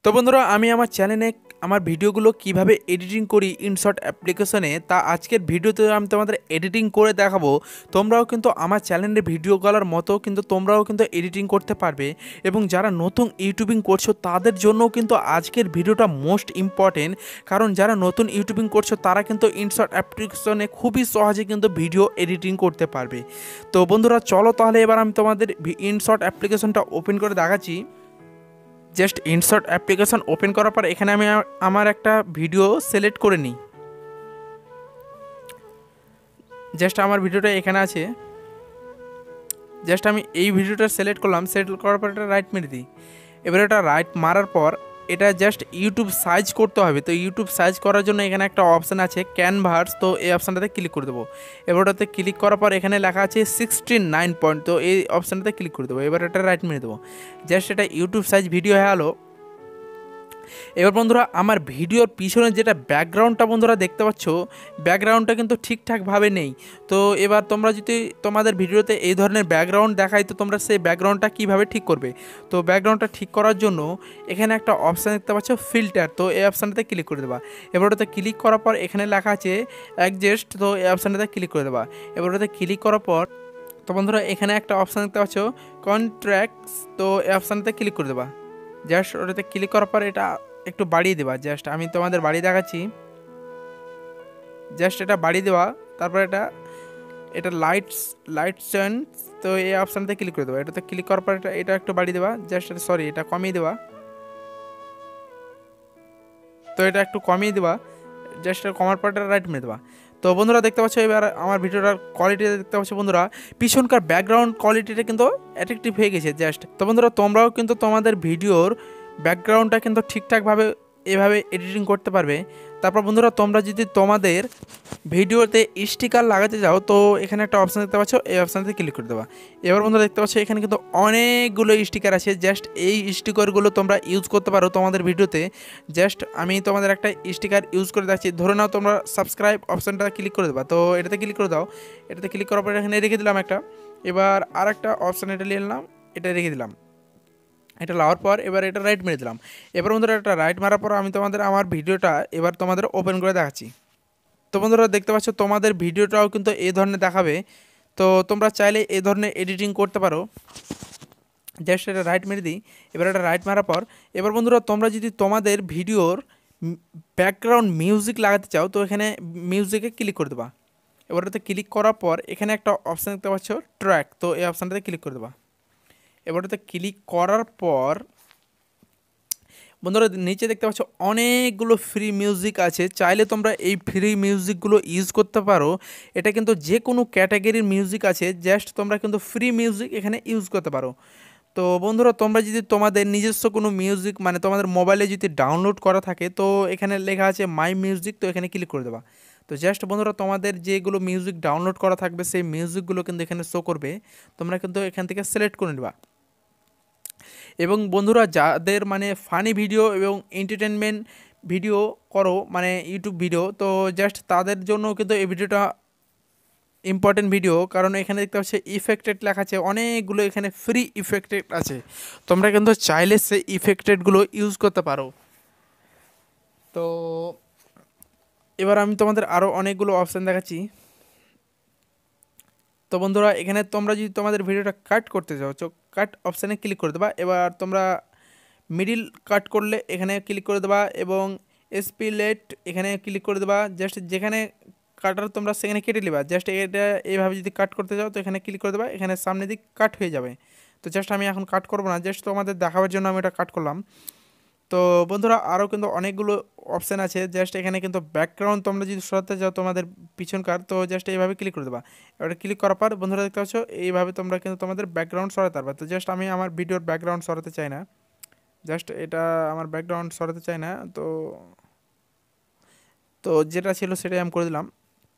তো বন্ধুরা আমি আমার চ্যানেলে আমার ভিডিওগুলো কিভাবে এডিটিং করি ইনশর্ট অ্যাপ্লিকেশনে তা আজকের ভিডিওতে আমি তোমাদের এডিটিং করে দেখাবো। তোমরাও কিন্তু আমার চ্যানেলের ভিডিওগুলোর মতো কিন্তু তোমরাও কিন্তু এডিটিং করতে পারবে এবং যারা নতুন ইউটিউবিং করছো তাদের জন্যও কিন্তু আজকের ভিডিওটা মোস্ট ইম্পর্টেন্ট। কারণ যারা নতুন ইউটিউবিং করছো তারা কিন্তু ইনশর্ট অ্যাপ্লিকেশনে খুবই সহজে কিন্তু ভিডিও এডিটিং করতে পারবে। তো বন্ধুরা চলো তাহলে এবার আমি তোমাদের ইনশর্ট অ্যাপ্লিকেশনটা ওপেন করে দেখাচ্ছি। জাস্ট ইনসার্ট অ্যাপ্লিকেশন ওপেন করার পর এখানে আমি আমার একটা ভিডিও সিলেক্ট করে নিই। জাস্ট আমার ভিডিওটা এখানে আছে, জাস্ট আমি এই ভিডিওটা সিলেক্ট করলাম। সিলেক্ট করার পর এটা রাইট মেরে দিই। এবার এটা রাইট মারার পর এটা জাস্ট ইউটিউব সার্চ করতে হবে। তো ইউটিউব সার্চ করার জন্য এখানে একটা অপশান আছে ক্যানভাস, তো এই অপশানটাতে ক্লিক করে দেবো। এবার ওটাতে ক্লিক করার পর এখানে লেখা আছে 69 পয়েন্ট, তো এই অপশানটাতে ক্লিক করে দেবো। এবার এটা রাইট মেরে দেবো। জাস্ট এটা ইউটিউব সার্চ ভিডিও হয়ে গেলো। এবার বন্ধুরা আমার ভিডিওর পিছনে যেটা ব্যাকগ্রাউন্ডটা বন্ধুরা দেখতে পাচ্ছ, ব্যাকগ্রাউন্ডটা কিন্তু ঠিকঠাকভাবে নেই। তো এবার তোমরা যদি তোমাদের ভিডিওতে এই ধরনের ব্যাকগ্রাউন্ড দেখায় তো তোমরা সেই ব্যাকগ্রাউন্ডটা কীভাবে ঠিক করবে? তো ব্যাকগ্রাউন্ডটা ঠিক করার জন্য এখানে একটা অপশান দেখতে পাচ্ছ ফিল্টার, তো এই অপশানটাতে ক্লিক করে দেবা। এবার ওটাতে ক্লিক করার পর এখানে লেখা আছে অ্যাডজাস্ট, তো এই অপশানটাতে ক্লিক করে দেবা। এবার ওটাতে ক্লিক করার পর তো বন্ধুরা এখানে একটা অপশান দেখতে পাচ্ছ কন্ট্রাক্টস, তো এই অপশানটাতে ক্লিক করে দেবা। জাস্ট ওটাতে ক্লিক করার পর এটা একটু বাড়িয়ে দেবা। জাস্ট আমি তোমাদের বাড়িয়ে দেখাচ্ছি। জাস্ট এটা বাড়িয়ে দেওয়া, তারপর এটা এটা লাইটস চেঞ্জ, তো এই অপশানতে ক্লিক করে দেবা। এটাতে ক্লিক করার পর এটা একটু বাড়িয়ে দেবা। জাস্ট সরি এটা কমিয়ে দেবা, তো এটা একটু কমিয়ে দেবা। জাস্ট কমার পর এটা রাইট মেরে দেবা। তো বন্ধুরা দেখতে পাচ্ছ এবার আমার ভিডিওটার কোয়ালিটি দেখতে পাচ্ছ বন্ধুরা, পিছনকার ব্যাকগ্রাউন্ড কোয়ালিটিটা কিন্তু অ্যাট্রাকটিভ হয়ে গেছে। জাস্ট তো বন্ধুরা তোমরাও কিন্তু তোমাদের ভিডিওর ব্যাকগ্রাউন্ডটা কিন্তু ঠিকঠাকভাবে এভাবে এডিটিং করতে পারবে। তারপর বন্ধুরা তোমরা যদি তোমাদের ভিডিওতে স্টিকার লাগাতে যাও তো এখানে একটা অপশান দেখতে পাচ্ছ, এই অপশানতে ক্লিক করে দেবা। এবার বন্ধুরা দেখতে পাচ্ছ এখানে কিন্তু অনেকগুলো স্টিকার আছে। জাস্ট এই স্টিকারগুলো তোমরা ইউজ করতে পারো তোমাদের ভিডিওতে। জাস্ট আমি তোমাদের একটা স্টিকার ইউজ করে যাচ্ছি। ধরে নাও তোমরা সাবস্ক্রাইব অপশানটা ক্লিক করে দেবা, তো এটাতে ক্লিক করে দাও। এটাতে ক্লিক করার পর এখানে রেখে দিলাম একটা। এবার আর একটা অপশান এটা নিয়ে নিলাম, এটা রেখে দিলাম। এটা লাওয়ার পর এবার এটা রাইট মেরে দিলাম। এবার বন্ধুরা এটা রাইট মারার পর আমি তোমাদের আমার ভিডিওটা এবার তোমাদের ওপেন করে দেখাচ্ছি। তো বন্ধুরা দেখতে পাচ্ছ তোমাদের ভিডিওটাও কিন্তু এই ধরনের দেখাবে। তো তোমরা চাইলে এই ধরনের এডিটিং করতে পারো। জাস্ট এটা রাইট মেরে দিই। এবার এটা রাইট মারার পর এবার বন্ধুরা তোমরা যদি তোমাদের ভিডিওর ব্যাকগ্রাউন্ড মিউজিক লাগাতে চাও তো এখানে মিউজিকে ক্লিক করে দেবা। এবার ওটাতে ক্লিক করার পর এখানে একটা অপশান দেখতে পাচ্ছ ট্র্যাক, তো এই অপশানটাতে ক্লিক করে দেবা। এবার ওটাতে ক্লিক করার পর বন্ধুরা নিচে দেখতে পাচ্ছ অনেকগুলো ফ্রি মিউজিক আছে। চাইলে তোমরা এই ফ্রি মিউজিকগুলো ইউজ করতে পারো। এটা কিন্তু যে কোনো ক্যাটাগরির মিউজিক আছে, জাস্ট তোমরা কিন্তু ফ্রি মিউজিক এখানে ইউজ করতে পারো। তো বন্ধুরা তোমরা যদি তোমাদের নিজস্ব কোনো মিউজিক মানে তোমাদের মোবাইলে যদি ডাউনলোড করা থাকে তো এখানে লেখা আছে মাই মিউজিক, তো এখানে ক্লিক করে দেবা। তো জাস্ট বন্ধুরা তোমাদের যেগুলো মিউজিক ডাউনলোড করা থাকবে সেই মিউজিকগুলো কিন্তু এখানে শো করবে। তোমরা কিন্তু এখান থেকে সিলেক্ট করে নেবা। এবং বন্ধুরা যাদের মানে ফানি ভিডিও এবং এন্টারটেনমেন্ট ভিডিও করো মানে ইউটিউব ভিডিও, তো জাস্ট তাদের জন্য কিন্তু এই ভিডিওটা ইম্পর্টেন্ট ভিডিও। কারণ এখানে দেখতে পাচ্ছি ইফেক্টেড লেখা আছে, অনেকগুলো এখানে ফ্রি ইফেক্টেড আছে। তোমরা কিন্তু চাইলে সেই ইফেক্টেডগুলো ইউজ করতে পারো। তো এবার আমি তোমাদের আরও অনেকগুলো অপশান দেখাচ্ছি। তো বন্ধুরা এখানে তোমরা যদি তোমাদের ভিডিওটা কাট করতে চাও তো কাট অপশানে ক্লিক করে দেবা। এবার তোমরা মিডিল কাট করলে এখানে ক্লিক করে দেবা এবং স্পিলেট এখানে ক্লিক করে দেবা। জাস্ট যেখানে কাটার তোমরা সেখানে কেটে নেবা। জাস্ট এটা এইভাবে যদি কাট করতে চাও তো এখানে ক্লিক করে দেবা, এখানে সামনে দিক কাট হয়ে যাবে। তো জাস্ট আমি এখন কাট করবো না, জাস্ট তোমাদের দেখাবার জন্য আমি এটা কাট করলাম। তো বন্ধুরা আরও কিন্তু অনেকগুলো অপশান আছে। জাস্ট এখানে কিন্তু ব্যাকগ্রাউন্ড তোমরা যদি সরাতে চাও তোমাদের পিছনকার, তো জাস্ট এইভাবে ক্লিক করে দেবা। এবার ক্লিক করার পর বন্ধুরা দেখতে পাচ্ছ এইভাবে তোমরা কিন্তু তোমাদের ব্যাকগ্রাউন্ড সরাতে পারবে। তো জাস্ট আমি আমার ভিডিওর ব্যাকগ্রাউন্ড সরাতে চাই না, জাস্ট এটা আমার ব্যাকগ্রাউন্ড সরাতে চাই না। তো তো যেটা ছিল সেটাই আমি করে দিলাম।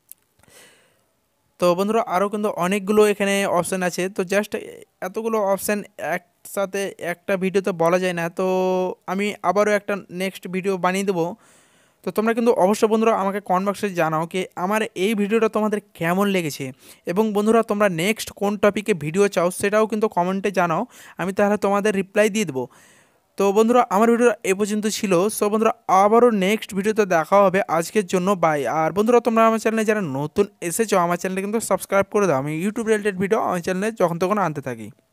তো বন্ধুরা আরও কিন্তু অনেকগুলো এখানে অপশান আছে। তো জাস্ট এতগুলো অপশান একসাথে একটা ভিডিওতে বলা যায় না। তো আমি আবারও একটা নেক্সট ভিডিও বানিয়ে দেবো। তো তোমরা কিন্তু অবশ্যই বন্ধুরা আমাকে কমেন্ট বক্সে জানাও কি আমার এই ভিডিওটা তোমাদের কেমন লেগেছে, এবং বন্ধুরা তোমরা নেক্সট কোন টপিকে ভিডিও চাও সেটাও কিন্তু কমেন্টে জানাও। আমি তাহলে তোমাদের রিপ্লাই দিয়ে দেবো। তো বন্ধুরা আমার ভিডিও এই পর্যন্ত ছিল। সো বন্ধুরা আবারও নেক্সট ভিডিওতে দেখা হবে। আজকের জন্য বাই। আর বন্ধুরা তোমরা আমার চ্যানেলে যারা নতুন এসেছো আমার চ্যানেলে কিন্তু সাবস্ক্রাইব করে দাও। আমি ইউটিউব রিলেটেড ভিডিও আমার চ্যানেলে যখন তখন আনতে থাকি।